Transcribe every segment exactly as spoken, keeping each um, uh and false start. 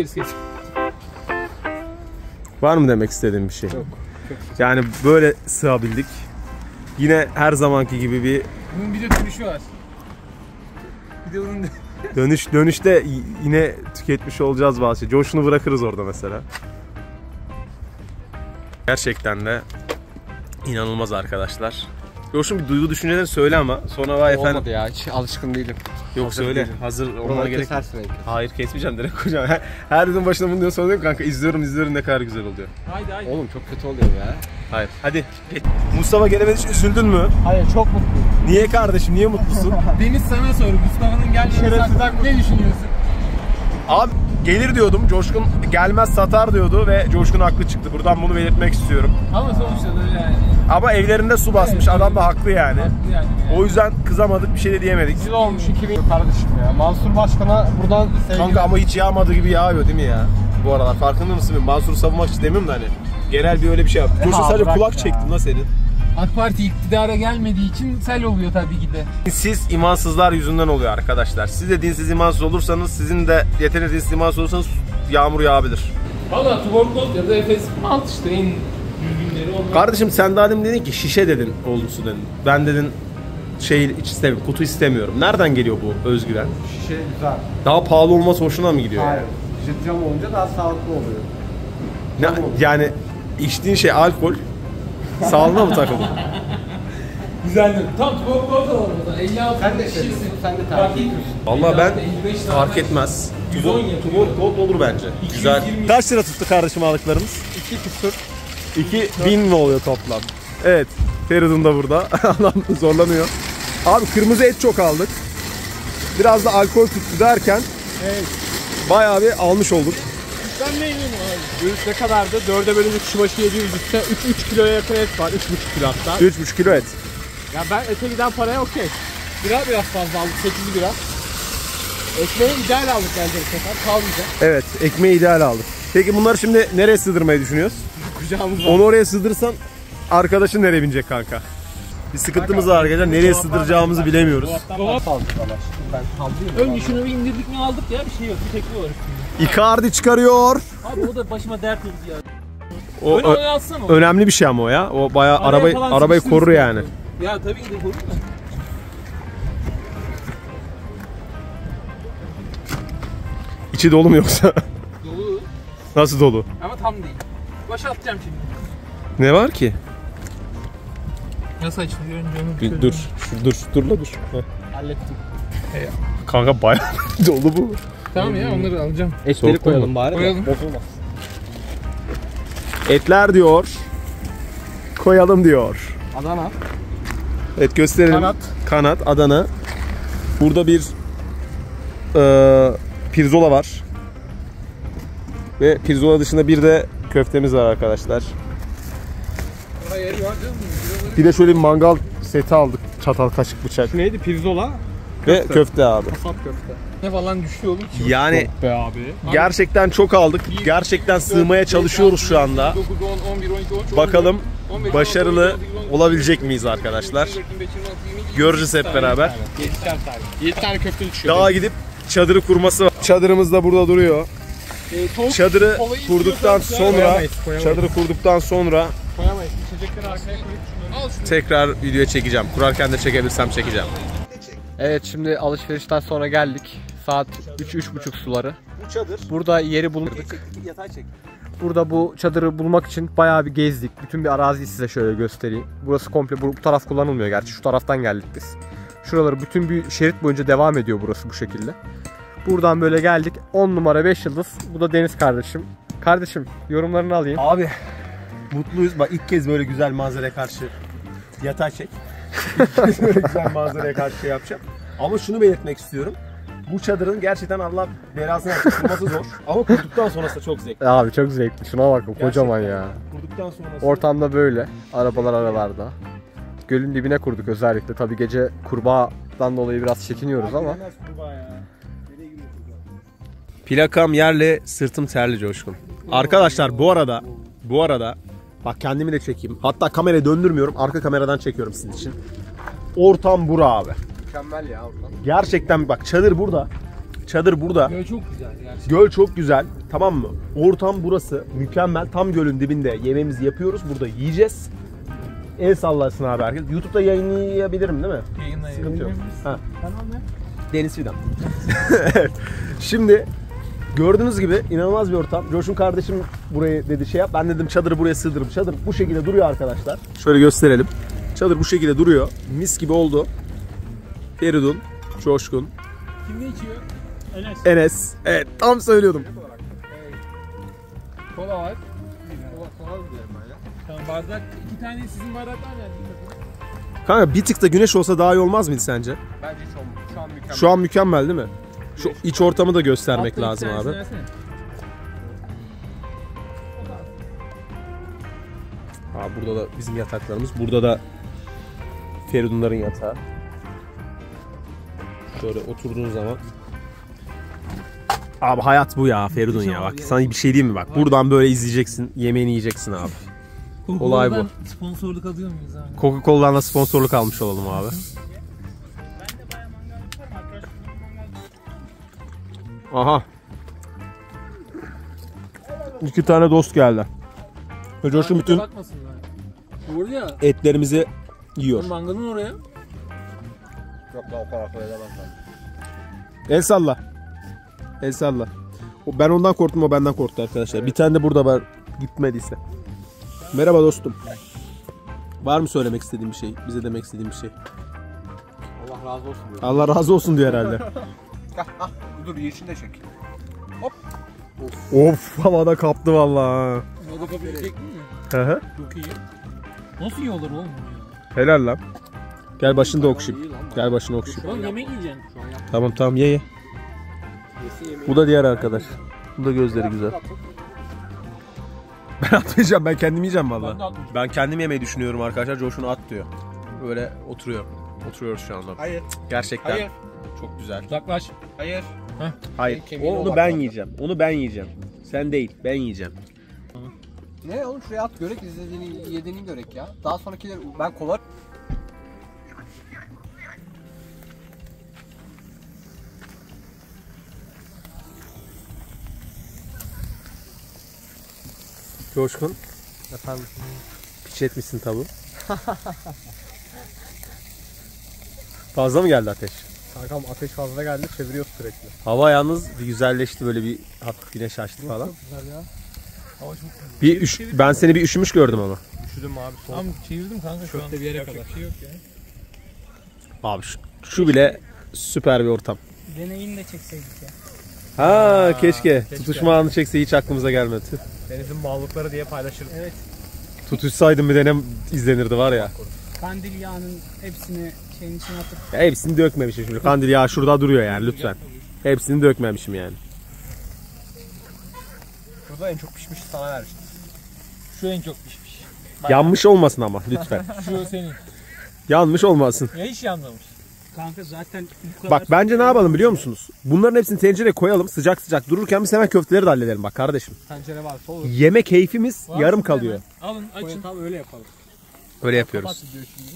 Var mı demek istediğin bir şey? Yok. Yani böyle sığabildik. Yine her zamanki gibi bir... Bunun bir de dönüşü var. Bir de bunun Dönüş dönüşte yine tüketmiş olacağız bazı şey. Coşunu bırakırız orada mesela. Gerçekten de inanılmaz arkadaşlar. Coşun bir duygu düşünceleri söyle ama sonra vay efendim. Olmadı ya, hiç alışkın değilim. Yok Hazır söyle. değilim. Hazır olmana Buraları gerek. kesersin belki. Hayır kesmeyeceğim, direkt koyacağım. Her, her videonun başında bunu diyor, sonra diyorum kanka izliyorum izliyorum ne kadar güzel oluyor. Haydi haydi. Oğlum çok kötü oluyor ya. Hayır. Hadi. Mustafa gelemedi, hiç üzüldün mü? Hayır, çok mutluyum. Niye kardeşim? Niye mutlusun? Deniz sana sor. Mustafa'nın gelmemesi hakkında ne düşünüyorsun? Abi gelir diyordum. Coşkun gelmez satar diyordu ve Coşkun haklı çıktı. Buradan bunu belirtmek istiyorum. Ama sonuçta da yani. Ama evlerinde su basmış. Evet, adam da haklı yani. Haklı yani. O yüzden kızamadık, bir şey de diyemedik. Yıl olmuş iki bin kardeşim ya. Mansur Başkan'a buradan sevgi... Kanka ama hiç yağmadığı gibi yağıyor değil mi ya? Bu aralar farkında mısın? Mansur'u savunmak istemiyorum da hani. Genel bir öyle bir şey yaptım. Coşkun Ha, sadece bırak kulak ya. çektim la senin. AK Parti iktidara gelmediği için sel oluyor tabii ki de. Siz imansızlar yüzünden oluyor arkadaşlar. Siz de dinsiz imansız olursanız, sizin de yeteneğiniz dinsiz imansız olursanız yağmur yağabilir. Valla Tuborgol ya da Efes Malt işte en düzgünleri onlar. Kardeşim sen daha demin dedin ki şişe dedin oldu su dedin. Ben dedin şey iç istemiyorum, kutu istemiyorum. Nereden geliyor bu özgüven? Şişe güzel. Daha pahalı olması hoşuna mı gidiyor? Hayır. Yani? Şişe cam olunca daha sağlıklı oluyor. Ne, yani içtiğin şey alkol, sağlığına mı takıldın? Güzeldir. Tam Tuborgol da var orada. elli altı Sen de şişesi. seviyorsun, sen de Fark tercih etmiyor. Vallahi ben elli beş tane fark etmez. yüz on yapıyor. Tubor gold olur bence. Güzel. yirmi. Kaç lira tuttu kardeşim aldıklarımız? İki küsur. iki bin mi oluyor toplam? Evet. Feridun da burada. Adam zorlanıyor. Abi kırmızı et çok aldık. Biraz da alkol tuttu derken Evet. bayağı bir almış olduk. Ben ne yiyorum abi? Göğüs ne kadardı? Dörde bölünce kişi başı yedi yüz üstte. üç kiloya yakın et var. üç buçuk kilo hatta. üç buçuk kilo et. Ya ben ete giden paraya okey. Bira biraz fazla aldık. sekiz bira. Ekmeği ideal aldık bence bu sefer. Kalmayacak. Evet, ekmeği ideal aldık. Peki bunları şimdi nereye sığdırmayı düşünüyoruz? Kucağımız var. Onu oraya sığdırsan arkadaşın nereye binecek kanka? Bir sıkıntımız var arkadaşlar. Nereye sığdıracağımızı bilemiyoruz. Dolap aldık ama. Ben kaldırıyorum. Önce şunu bir indirdik mi aldık ya, bir şey yok, bir tekli var üstünde. Icardi çıkarıyor. Abi o da başıma dert oldu ya. O Öyle ö- öyle alsana. önemli bir şey ama o ya. O bayağı Araya arabayı falan arabayı sıkıştırırız korur yani. Ya tabii ki de korur da. İçi dolu mu yoksa? Dolu Nasıl dolu? ama tam değil. Boşaltacağım şimdi. Ne var ki? Nasıl açılıyor önce onu Bir dur. Şu, dur. Dur la dur. Heh. hallettim. Kanka bayağı dolu bu. Tamam ya, onları alacağım. Etleri Soğuk koyalım mu? bari. Koyalım. Bozulmaz. Etler diyor. Koyalım diyor. Adana. Evet gösterelim. Kanat. Kanat, Adana. Burada bir e, pirzola var. Ve pirzola dışında bir de köftemiz var arkadaşlar. Hayır var canım. Bir de şöyle bir mangal seti aldık. Çatal, kaşık, bıçak. Neydi? Pirzola. Ve köfte abi. Kasap köfte. Ne falan düşüyor oğlum ki? Yani Be abi. gerçekten çok aldık. Gerçekten sığmaya çalışıyoruz şu anda. dokuz, on, on bir, on iki, on üç, Bakalım on beş, başarılı on altı, on yedi, on sekiz, olabilecek miyiz arkadaşlar? Göreceğiz hep beraber. yedişer tane. yedi tane köfte düşüyor. Daha gidip çadırı kurması var. Çadırımız da burada duruyor. Ee, tavuk Çadırı kolayı kurduktan istiyorsan sonra koyamayız, koyamayız. çadırı kurduktan sonra Koyamayız. İçecekleri arkaya koyup şunları. al şunu. tekrar video çekeceğim. Kurarken de çekebilirsem çekeceğim. Evet, şimdi alışverişten sonra geldik. Saat üç üç buçuk suları. Bu çadır. Burada yeri bulduk. Yatay çek. Burada bu çadırı bulmak için bayağı bir gezdik. Bütün bir araziyi size şöyle göstereyim. Burası komple, bu, bu taraf kullanılmıyor gerçi. Şu taraftan geldik biz. Şuraları bütün bir şerit boyunca devam ediyor burası bu şekilde. Buradan böyle geldik. on numara beş yıldız. Bu da Deniz kardeşim. Kardeşim yorumlarını alayım. Abi mutluyuz. Bak ilk kez böyle güzel manzaraya karşı yatay çek. İlk kez böyle güzel manzaraya karşı şey yapacağım. Ama şunu belirtmek istiyorum. Bu çadırın gerçekten Allah belasını versin, kurması zor. Ama kurduktan sonrası da çok zevkli. Abi çok zevkli. Şuna bakın, kocaman ya. Kurduktan sonrası... Ortamda böyle. Arabalar aralarda. Gölün dibine kurduk özellikle. Tabii gece kurbağadan dolayı biraz çekiniyoruz ama. Plakam yerli, sırtım terli Coşkun. Arkadaşlar bu arada, bu arada bak kendimi de çekeyim. Hatta kamerayı döndürmüyorum, arka kameradan çekiyorum sizin için. Ortam bura abi. Mükemmel ya ortam. Gerçekten bak çadır burada. Çadır burada. Göl çok güzel gerçekten. Göl çok güzel. Tamam mı? Ortam burası. Mükemmel. Tam gölün dibinde yemeğimizi yapıyoruz. Burada yiyeceğiz. El sallasın abi herkes. YouTube'da yayınlayabilirim değil mi? Sıkıntı yok. Ha. Kanal ne? Deniz Fidan. Evet. Şimdi gördüğünüz gibi inanılmaz bir ortam. Coşun kardeşim burayı dedi şey yap. Ben dedim çadırı buraya sığdırırım. Çadır bu şekilde duruyor arkadaşlar. Şöyle gösterelim. Çadır bu şekilde duruyor. Mis gibi oldu. Feridun, Coşkun, Kim ne içiyor? Enes. Enes. Evet tam söylüyordum. Kola var. Kola, kola diyorum ben ya. Tamam bardak. iki tane sizin bardaklar nerede? Kanka bir tık da güneş olsa daha iyi olmaz mıydı sence? Bence şu an, şu an mükemmel. Şu an mükemmel değil mi? Şu iç ortamı da göstermek Altta lazım iki abi. tanesini versene. Aa, burada da bizim yataklarımız. Burada da Feridunların yatağı. Şöyle oturduğun zaman. Abi hayat bu ya Feridun ya. Bak sana bir şey diyeyim mi bak. Buradan böyle izleyeceksin. Yemeğini yiyeceksin abi. Olay bu. Sponsorluk alıyor muyuz abi? Coca-Cola'dan da sponsorluk almış olalım abi. Aha. İki tane dost geldi. Ve Coşkun bütün Bakmasınlar. Doğru ya. etlerimizi yiyor. Mangalın oraya. Yok daha o kadar koyamam ben. El salla. El salla. O- Ben ondan korktum, o benden korktu arkadaşlar. Evet. Bir tane de burada var gitmediyse. Merhaba dostum. Var mı söylemek istediğin bir şey? Bize demek istediğin bir şey? Allah razı olsun diyor. Allah razı olsun diyor herhalde. Ah, dur yeşil de çek. Of havada kaptı vallahi. O da kapabilecek mi? Hı hı. Çok iyi. Nasıl yiyorlar oğlum bunu ya? Helal lan. Gel başını da okşayayım. Gel başını okşayayım. Oğlum yemek yiyeceksin. Tamam tamam ye ye. Bu da diğer arkadaş. Bu da gözleri güzel. Ben atmayacağım, ben kendim yiyeceğim Ben de valla. atmayacağım. Ben kendim yemeyi düşünüyorum arkadaşlar. Coşkun at diyor. Böyle oturuyor. Oturuyoruz şu anda. Hayır. Gerçekten Hayır. çok güzel. Uzaklaş. Hayır. Hayır. Kemiğine Onu bak ben zaten. yiyeceğim. Onu ben yiyeceğim. Sen değil, ben yiyeceğim. Ne oğlum şuraya at görek izlediğini yediğini görek ya. Daha sonrakileri ben kovar. Coşkun, Efendim. piç etmişsin tavuğu. Fazla mı geldi ateş? Kankam ateş fazla geldi çeviriyor sürekli. Hava yalnız bir güzelleşti, böyle bir hafif güneş açtı falan. Çok güzel ya. Hava çok güzel. Bir üş, ben seni bir üşümüş gördüm ama. Üşüdüm abi soğuk. Tamam çevirdim kanka şu an. Köfte bir yere Yapacak kadar. bir şey yok ya. Abi şu, şu bile süper bir ortam. Deneyini de çekseydik ya. Ha keşke. keşke. Tutuşma anı çekse hiç aklımıza gelmedi. Denizin bağlılıkları diye paylaşırım. Evet. Tutuşsaydım bir denem izlenirdi var ya. Kandil yağının hepsini şeyin içine atıp Ya hepsini dökmemişim şimdi. Kandil yağı şurada duruyor yani lütfen. Hepsini dökmemişim yani. Burada en çok pişmiş sana vermiştim. Şu en çok pişmiş. Yanmış olmasın ama lütfen. Şu senin. Yanmış olmasın. Ya hiç yanmamış. kanka zaten bu kadar. Bak bence ne yapalım biliyor musunuz? Bunların hepsini tencereye koyalım. Sıcak sıcak dururken biz hemen köfteleri de halledelim bak kardeşim. Tencere varsa olur. Yeme keyfimiz Var yarım mı kalıyor. hemen? Alın açın. Tam öyle yapalım. Öyle yapıyoruz. Kapat diyor şimdi.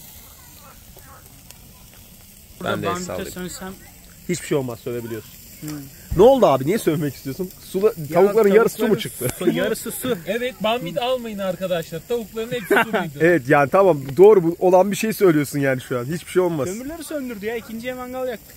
Ben Burada de el bambite sallayayım. sönsem Hiçbir şey olmaz sövebiliyorsun. Hmm. Ne oldu abi? Niye sövmek istiyorsun? Sula, tavukların yarısı su mu çıktı? Yarısı su. Evet bambit almayın arkadaşlar. Tavukların hepsi suluydu. Evet yani tamam doğru bu olan bir şey söylüyorsun yani şu an. Hiçbir şey olmaz. kömürleri söndürdü ya. İkinciye mangal yaktık.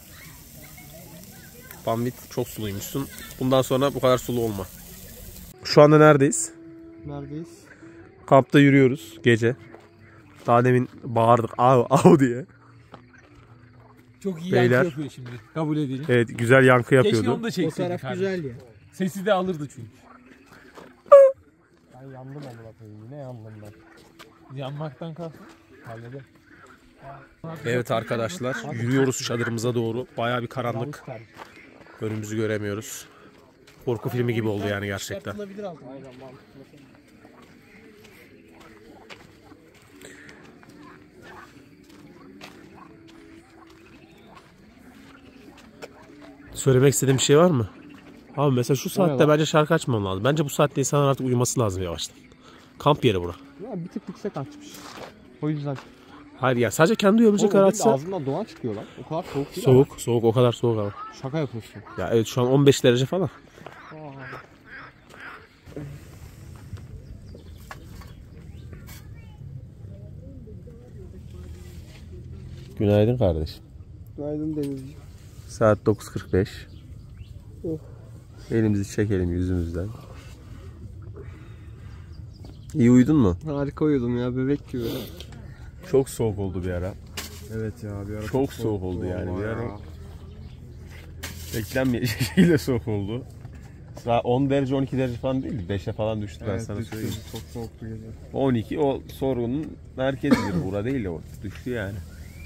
Bambit çok suluymuşsun. Bundan sonra bu kadar sulu olma. Şu anda neredeyiz? Neredeyiz? Kampta yürüyoruz gece. Daha demin bağırdık av av diye. Çok iyi Beyler. yankı yapıyor şimdi. Kabul edelim. Evet güzel yankı Keşke yapıyordu. onu da O çekseydik. taraf abi. güzel ya. Sesi de alırdı çünkü. Ben yandım amına koyayım. Yine yandım ben. Yanmaktan kalsın. Halledim. Evet arkadaşlar yürüyoruz çadırımıza doğru. Bayağı bir karanlık. Önümüzü göremiyoruz. Korku filmi gibi oldu yani gerçekten. Yapılabilir altına. Aynen mantıklı. Söylemek istediğim bir şey var mı? Abi mesela şu saatte lan? bence şarkı açmam lazım. Bence bu saatte insanlar artık uyuması lazım yavaştan. Kamp yeri bura. Ya bir tık yüksek açmış. O yüzden. Hayır ya sadece kendi duyabilecek kadar açsa. Ağzından duman çıkıyor lan. O kadar soğuk değil. Soğuk, soğuk o kadar soğuk ama. Şaka yapıyorsun. Ya evet şu an on beş derece falan. Günaydın kardeşim. Günaydın Denizci. Saat dokuz kırk beş. Oh. Elimizi çekelim yüzümüzden. İyi uyudun mu? Harika uyudum ya, bebek gibi. Çok soğuk oldu bir ara. Evet ya, bir ara Çok soğuk oldu yani bir ara. Beklenmeyecek şekilde soğuk oldu. Saat on derece on iki derece falan değil, beşe falan düştü ben Evet, sana düştü. söyleyeyim. Çok soğuktu gece. on iki o sorunun merkezidir, bura değil o. Düştü yani.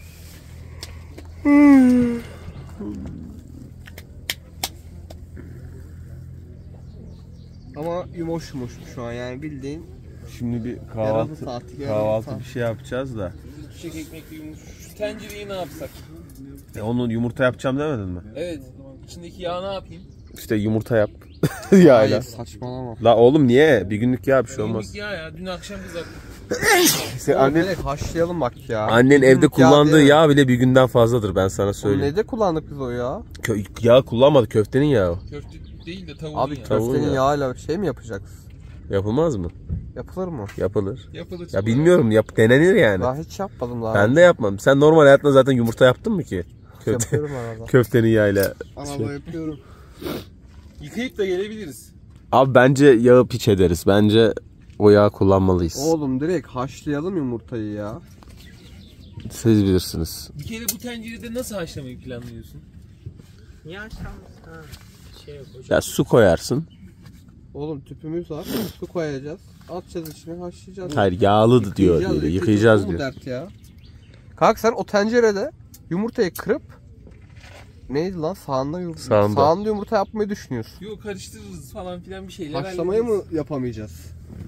Ama yumuş yumuş şu an yani bildiğin. Şimdi bir Yarım kahvaltı saat, yarım kahvaltı saat. bir şey yapacağız da. Çiçek ekmekli yumurta. Şu tencereyi ne yapsak? E, onun yumurta yapacağım demedin mi? Evet. İçindeki yağı ne yapayım? İşte yumurta yap. Yağla. Hayır, saçmalama. La oğlum niye? Bir günlük yağ bir şey olmaz. Günlük yağ ya. Dün akşam kızarttım. Sen Oğlum, annen, direkt haşlayalım bak ya. annen evde Günlük kullandığı değil mi? yağ bile bir günden fazladır ben sana Oğlum söyleyeyim. neyde kullandık biz o ya? Kö- yağ kullanmadı, köftenin yağı. Köfte değil de tavuğun Abi yağı. Tavuğun köftenin ya. yağıyla şey mi yapacaksın? Yapılmaz mı? Yapılır mı? Yapılır. Yapılır. Ya bilmiyorum, yap denenir yani. Daha hiç yapmadım daha. Ben de yapmam. Sen normal hayatında zaten yumurta yaptın mı ki? Köfte, yapıyorum arada. köftenin yağıyla. Arada yapıyorum. Yıkayıp da gelebiliriz. Abi bence yağı piç ederiz. Bence o yağı kullanmalıyız. Oğlum direkt haşlayalım yumurtayı ya. Siz bilirsiniz. Bir kere bu tencerede nasıl haşlamayı planlıyorsun? Niye aşağımız? Ha. Şey yok hocam. Ya su koyarsın. Oğlum tüpümüz var. Su koyacağız. Atacağız içine, haşlayacağız. Hayır yağlı diyor. Yıkayacağız, yıkayacağız Bu mu diyor. dert ya? Kanka sen o tencerede yumurtayı kırıp neydi lan sağında yumurta Sağında. sağında yumurta yapmayı düşünüyorsun. Yok karıştırırız falan filan bir şeyler. Haşlamayı mı hallederiz. yapamayacağız?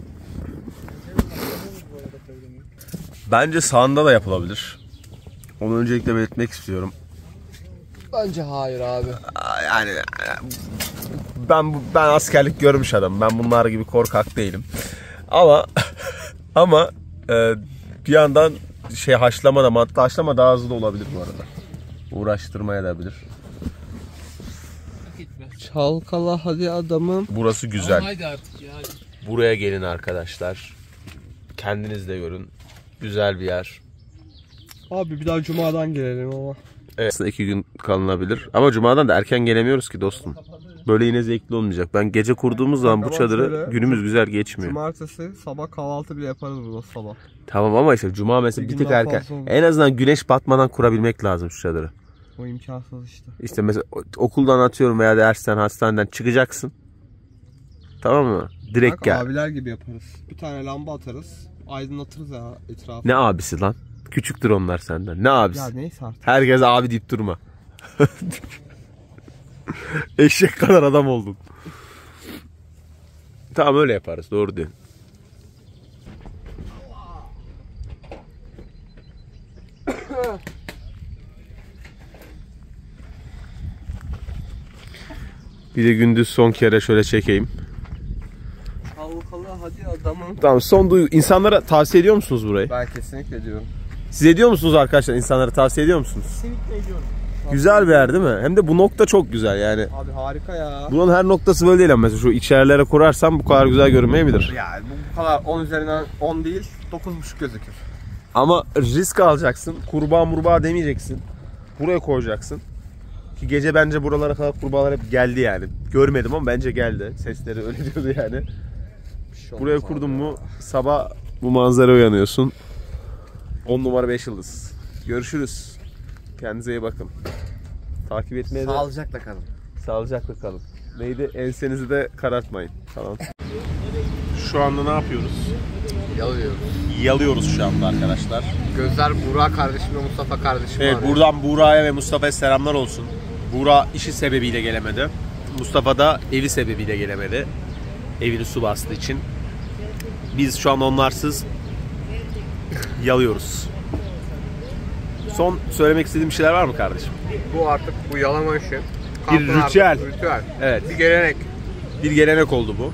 Bence sağında da yapılabilir. Onu öncelikle belirtmek istiyorum. Bence hayır abi. Yani ben ben askerlik görmüş adamım. Ben bunlar gibi korkak değilim. Ama ama e, bir yandan şey haşlama da hatta haşlama daha hızlı da olabilir bu arada. Uğraştırmaya da bilir. Çalkala hadi adamım. Burası Güzel. güzel. Haydi artık ya. Hadi. Buraya gelin arkadaşlar. Kendiniz de görün. Güzel bir yer. Abi bir daha cumadan gelelim ama. Evet. Aslında iki gün kalınabilir. Ama cumadan da erken gelemiyoruz ki dostum. Böyle yine zevkli olmayacak. Ben gece kurduğumuz zaman bu Tamam, çadırı söyle. günümüz güzel geçmiyor. Cumartesi sabah kahvaltı bile yaparız burada sabah. Tamam ama işte cuma mesela Bir bir tık günden erken. fazla olur. En azından güneş batmadan kurabilmek lazım şu çadırı. O imkansız işte. İşte mesela okuldan atıyorum veya dersten, hastaneden çıkacaksın. Tamam mı? Direkt Bak, gel. abiler gibi yaparız. Bir tane lamba atarız. Aydınlatırız ya etrafı. Ne abisi lan? Küçüktür onlar senden. Ne abisi? Ya neyse artık. Herkes abi deyip durma. Eşek kadar adam oldun. Tamam öyle yaparız. Doğru diyorsun. Bir de gündüz son kere şöyle çekeyim. Çalkala hadi adamım. Tamam son duygu. İnsanlara tavsiye ediyor musunuz burayı? Ben kesinlikle diyorum. Siz ediyor musunuz arkadaşlar? İnsanlara tavsiye ediyor musunuz? Kesinlikle ediyorum. Güzel bir yer değil mi? Hem de bu nokta çok güzel yani. Abi harika ya. Bunun her noktası böyle değil ama mesela şu içerilere kurarsan bu kadar güzel görünmeyebilir. Yani bu, bu kadar on üzerinden on değil dokuz buçuk gözükür. Ama risk alacaksın. Kurbağa murbağa demeyeceksin. Buraya koyacaksın. Ki gece bence buralara kadar kurbağalar hep geldi yani. Görmedim ama bence geldi. Sesleri öyle diyordu yani. Şey Buraya kurdun mu sabah bu manzara uyanıyorsun. on numara beş yıldız. Görüşürüz. Kendinize iyi bakın. Takip etmeye de Sağlıcakla kalın. sağlıcakla kalın. Neydi? Ensenizi de karartmayın. Tamam. Şu anda ne yapıyoruz? Yalıyoruz. Yalıyoruz şu anda arkadaşlar. Gözler Burak kardeşim ve Mustafa kardeşim Evet, abi. buradan Buğra'ya ve Mustafa'ya selamlar olsun. Buğra işi sebebiyle gelemedi. Mustafa da evi sebebiyle gelemedi. Evini su bastığı için. Biz şu an onlarsız yalıyoruz. Son söylemek istediğim bir şeyler var mı kardeşim? Bu artık bu yalama işi. Bir Kampın artık ritüel. ritüel. Evet. Bir gelenek. Bir gelenek oldu bu.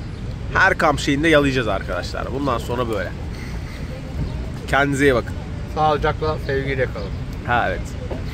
Her kamp şeyinde yalayacağız arkadaşlar. Bundan sonra böyle. Kendinize iyi bakın. Sağlıcakla, sevgiyle kalın. Ha evet.